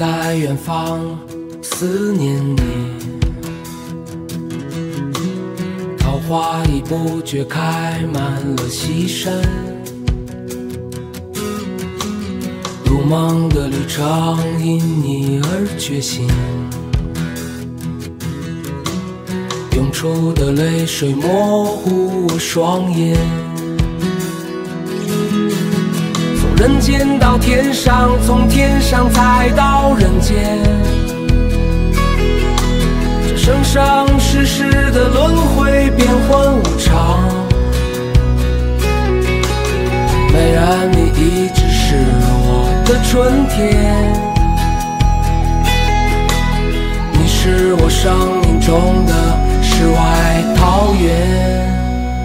在远方思念你，桃花已不觉开满了西山，如梦的旅程因你而觉醒，涌出的泪水模糊我双眼，从人间到天上，从天上再到人间，这生生世世的轮回变幻无常，美人你一直是我的春天，你是我生命中的世外桃源。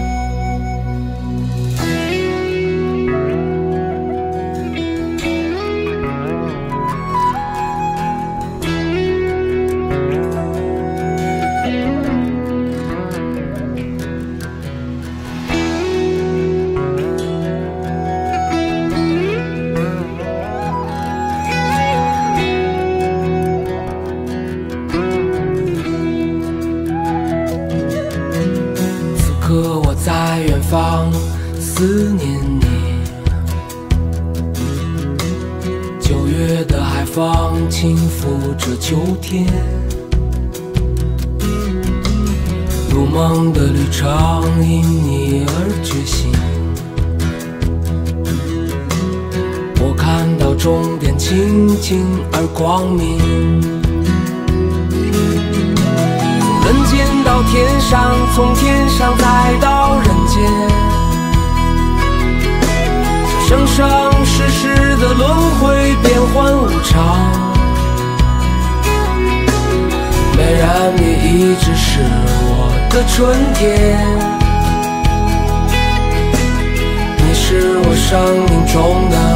可我在远方思念你，9月的海风轻拂着秋天，如梦的旅程因你而觉醒，我看到终点清净而光明，人间到天上，从天上再到人间，这生生世世的轮回变幻无常，美人你一直是我的春天，你是我生命中的